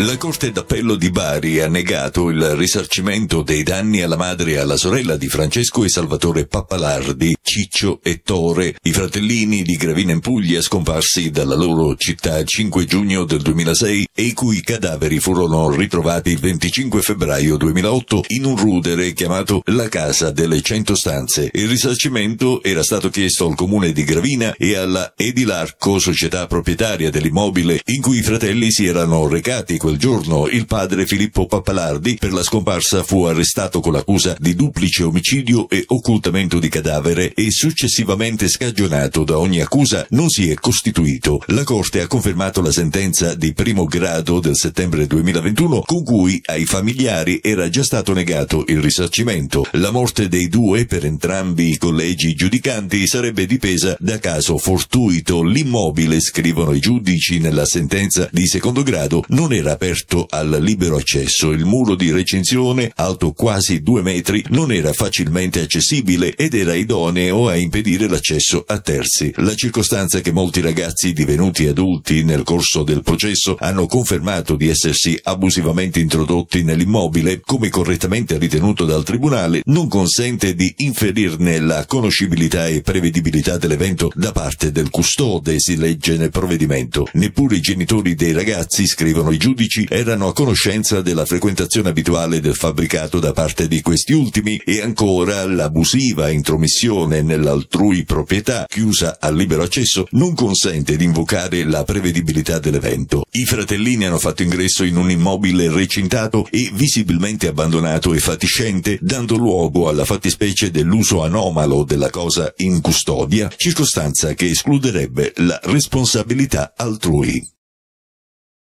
La Corte d'Appello di Bari ha negato il risarcimento dei danni alla madre e alla sorella di Francesco e Salvatore Pappalardi, Ciccio e Tore, i fratellini di Gravina in Puglia scomparsi dalla loro città il 5 giugno del 2006 e i cui cadaveri furono ritrovati il 25 febbraio 2008 in un rudere chiamato la Casa delle 100 Stanze. Il risarcimento era stato chiesto al comune di Gravina e alla Edilarco, società proprietaria dell'immobile in cui i fratelli si erano recati quel giorno. Il padre Filippo Pappalardi per la scomparsa fu arrestato con l'accusa di duplice omicidio e occultamento di cadavere e successivamente scagionato da ogni accusa, non si è costituito. La Corte ha confermato la sentenza di primo grado del settembre 2021 con cui ai familiari era già stato negato il risarcimento. La morte dei due per entrambi i collegi giudicanti sarebbe dipesa da caso fortuito. L'immobile, scrivono i giudici nella sentenza di secondo grado, non era aperto al libero accesso. Il muro di recinzione, alto quasi 2 metri, non era facilmente accessibile ed era idoneo a impedire l'accesso a terzi. La circostanza che molti ragazzi divenuti adulti nel corso del processo hanno confermato di essersi abusivamente introdotti nell'immobile, come correttamente ritenuto dal tribunale, non consente di inferirne la conoscibilità e prevedibilità dell'evento da parte del custode, si legge nel provvedimento. Neppure i genitori dei ragazzi, scrivono i giudici, erano a conoscenza della frequentazione abituale del fabbricato da parte di questi ultimi e ancora l'abusiva intromissione nell'altrui proprietà, chiusa al libero accesso, non consente di invocare la prevedibilità dell'evento. I fratellini hanno fatto ingresso in un immobile recintato e visibilmente abbandonato e fatiscente, dando luogo alla fattispecie dell'uso anomalo della cosa in custodia, circostanza che escluderebbe la responsabilità altrui.